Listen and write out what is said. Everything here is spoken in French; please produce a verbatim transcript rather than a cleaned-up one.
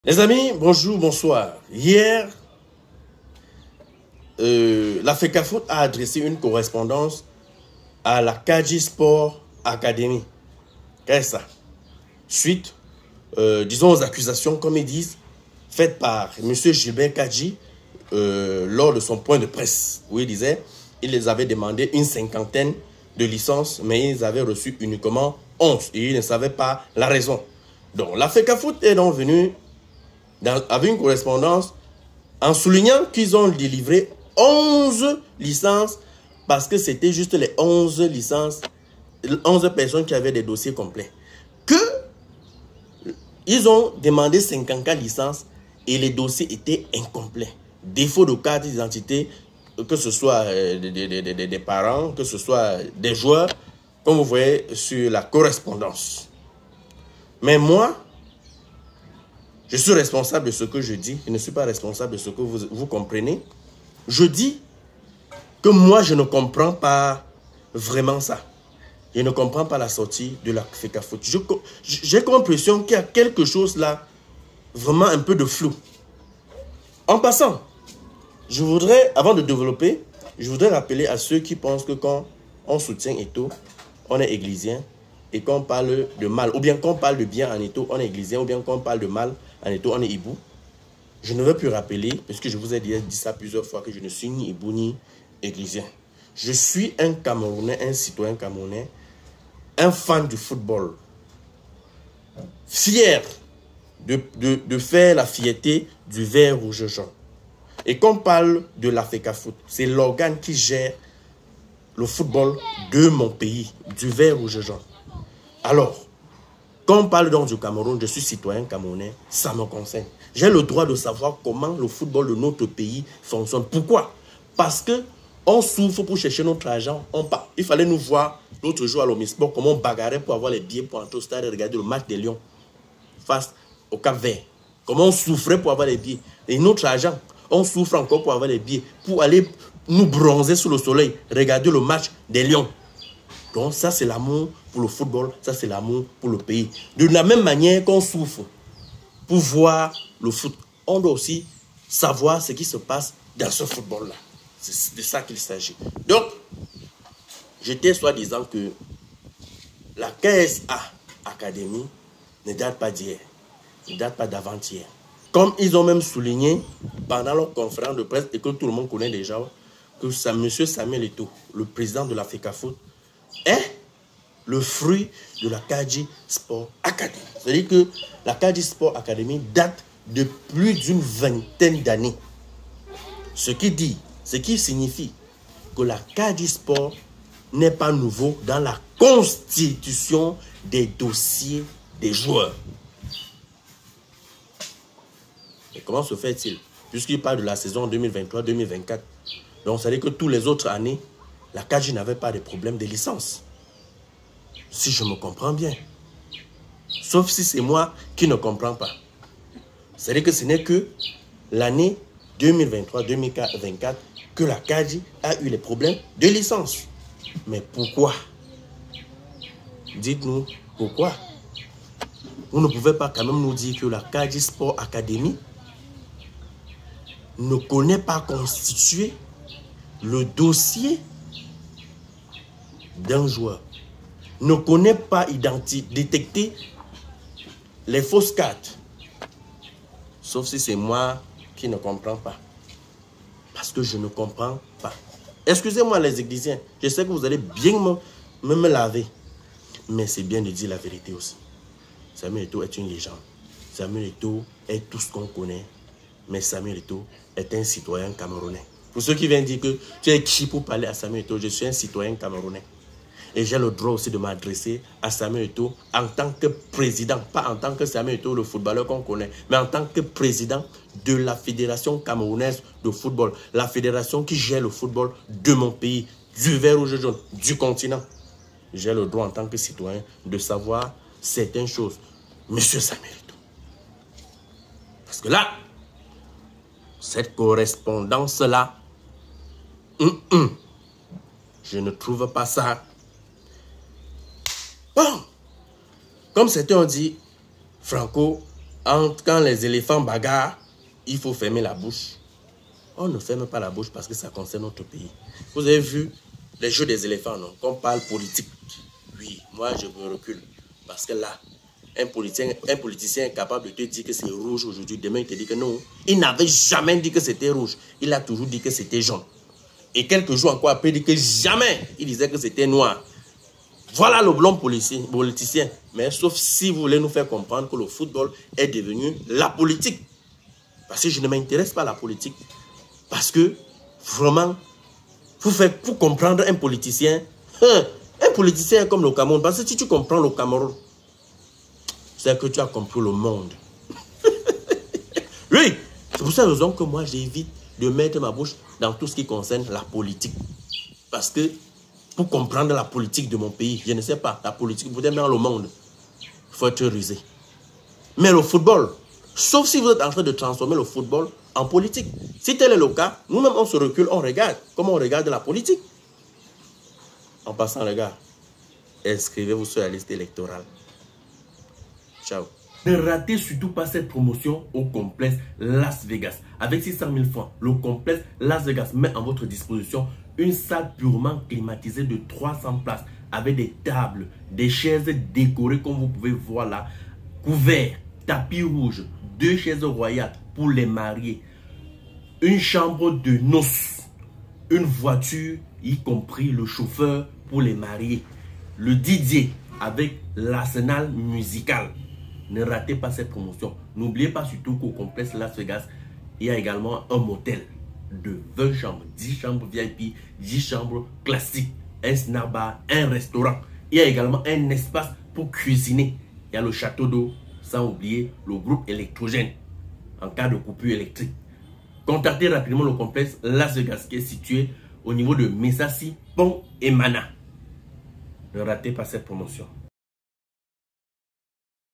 Les amis, bonjour, bonsoir. Hier, euh, la FECAFOOT a adressé une correspondance à la Kadji Sport Academy. Qu'est-ce que ça? Suite, euh, disons, aux accusations, comme ils disent, faites par M. Gilbert Kadji euh, lors de son point de presse, où il disait il les avait demandé une cinquantaine de licences, mais ils avaient reçu uniquement onze et ils ne savaient pas la raison. Donc, la FECAFOOT est donc venue Dans, avec une correspondance en soulignant qu'ils ont délivré onze licences parce que c'était juste les onze licences, onze personnes qui avaient des dossiers complets. Que ils ont demandé cinquante-quatre licences et les dossiers étaient incomplets. Défaut de carte d'identité, que ce soit des, des, des, des parents, que ce soit des joueurs, comme vous voyez sur la correspondance. Mais moi, je suis responsable de ce que je dis. Je ne suis pas responsable de ce que vous, vous comprenez. Je dis que moi, je ne comprends pas vraiment ça. Je ne comprends pas la sortie de la FECAFOOT. J'ai l'impression qu'il y a quelque chose là, vraiment un peu de flou. En passant, je voudrais, avant de développer, je voudrais rappeler à ceux qui pensent que quand on soutient Eto'o, on est églisien. Et qu'on parle de mal, ou bien qu'on parle de bien en Eto'o, on est églisien, ou bien qu'on parle de mal en Eto'o, on est hibou. Je ne veux plus rappeler, parce que je vous ai dit, dit ça plusieurs fois, que je ne suis ni hibou ni églisien. Je suis un Camerounais, un citoyen camerounais, un fan du football, fier de, de, de faire la fierté du vert rouge jaune. Et qu'on parle de la FECAFOOT, c'est l'organe qui gère le football de mon pays, du vert rouge jaune. Alors, quand on parle donc du Cameroun, je suis citoyen camerounais, ça me concerne. J'ai le droit de savoir comment le football de notre pays fonctionne. Pourquoi? Parce que on souffre pour chercher notre argent. On part. Il fallait nous voir l'autre jour à l'Omisport comment on bagarrait pour avoir les billets pour entrer au stade et regarder le match des Lions face au Cap-Vert. Comment on souffrait pour avoir les billets. Et notre argent, on souffre encore pour avoir les billets, pour aller nous bronzer sous le soleil, regarder le match des Lions. Donc ça c'est l'amour pour le football, ça c'est l'amour pour le pays. De la même manière qu'on souffre pour voir le foot, on doit aussi savoir ce qui se passe dans ce football-là. C'est de ça qu'il s'agit. Donc, j'étais soi-disant que la K S A Academy ne date pas d'hier, ne date pas d'avant-hier. Comme ils ont même souligné pendant leur conférence de presse, et que tout le monde connaît déjà, que ça, M. Samuel Eto'o, le président de la FECAFOOT, est le fruit de la Kadji Sport Academy. C'est-à-dire que la Kadji Sport Academy date de plus d'une vingtaine d'années. Ce qui dit, ce qui signifie que la Kadji Sport n'est pas nouveau dans la constitution des dossiers des joueurs. Et comment se fait-il? Puisqu'il parle de la saison deux mille vingt-trois deux mille vingt-quatre. Donc, ça veut dire que toutes les autres années, la Kadji n'avait pas de problème de licence. Si je me comprends bien. Sauf si c'est moi qui ne comprends pas. C'est-à-dire que ce n'est que l'année deux mille vingt-trois deux mille vingt-quatre que la Kadji a eu les problèmes de licence. Mais pourquoi? Dites-nous pourquoi. Vous ne pouvez pas quand même nous dire que la Kadji Sport Academy ne connaît pas constituer le dossier d'un joueur, ne connaît pas détecter les fausses cartes. Sauf si c'est moi qui ne comprends pas. Parce que je ne comprends pas. Excusez-moi les églisiens, je sais que vous allez bien me, me, me laver. Mais c'est bien de dire la vérité aussi. Samuel Eto'o est une légende. Samuel Eto'o est tout ce qu'on connaît. Mais Samuel Eto'o est un citoyen camerounais. Pour ceux qui viennent dire que tu es qui pour parler à Samuel Eto'o, je suis un citoyen camerounais. Et j'ai le droit aussi de m'adresser à Samuel Eto'o en tant que président, pas en tant que Samuel Eto'o, le footballeur qu'on connaît, mais en tant que président de la Fédération camerounaise de football, la fédération qui gère le football de mon pays, du vert rouge jaune, du continent. J'ai le droit en tant que citoyen de savoir certaines choses. Monsieur Samuel Eto'o. Parce que là, cette correspondance-là, hum, hum, je ne trouve pas ça. Bon, comme certains ont dit, Franco, quand les éléphants bagarrent, il faut fermer la bouche. On ne ferme pas la bouche parce que ça concerne notre pays. Vous avez vu les jeux des éléphants, non? Qu'on parle politique. Oui, moi je me recule. Parce que là, un politicien, un politicien est capable de te dire que c'est rouge aujourd'hui. Demain, il te dit que non. Il n'avait jamais dit que c'était rouge. Il a toujours dit que c'était jaune. Et quelques jours encore après, il dit que jamais il disait que c'était noir. Voilà le blanc politicien. Mais sauf si vous voulez nous faire comprendre que le football est devenu la politique. Parce que je ne m'intéresse pas à la politique. Parce que, vraiment, pour, faire, pour comprendre un politicien, hein, un politicien est comme le Cameroun. Parce que si tu comprends le Cameroun, c'est que tu as compris le monde. Oui, c'est pour cette raison que moi, j'évite de mettre ma bouche dans tout ce qui concerne la politique. Parce que, pour comprendre la politique de mon pays, je ne sais pas, la politique, peut-être dans le monde, il faut être rusé. Mais le football, sauf si vous êtes en train de transformer le football en politique. Si tel est le cas, nous-mêmes, on se recule, on regarde. Comment on regarde la politique? En passant, les gars, inscrivez-vous sur la liste électorale. Ciao. Ne ratez surtout pas cette promotion au complexe Las Vegas. Avec six cent mille francs, le complexe Las Vegas met en votre disposition une salle purement climatisée de trois cents places avec des tables, des chaises décorées comme vous pouvez voir là, couverts, tapis rouge, deux chaises royales pour les mariés, une chambre de noces, une voiture, y compris le chauffeur pour les mariés, le D J avec l'arsenal musical. Ne ratez pas cette promotion. N'oubliez pas surtout qu'au complexe Las Vegas, il y a également un motel de vingt chambres, dix chambres V I P, dix chambres classiques, un snack bar, un restaurant. Il y a également un espace pour cuisiner. Il y a le château d'eau, sans oublier le groupe électrogène en cas de coupure électrique. Contactez rapidement le complexe Las Vegas qui est situé au niveau de Messassi, Pont et Mana. Ne ratez pas cette promotion.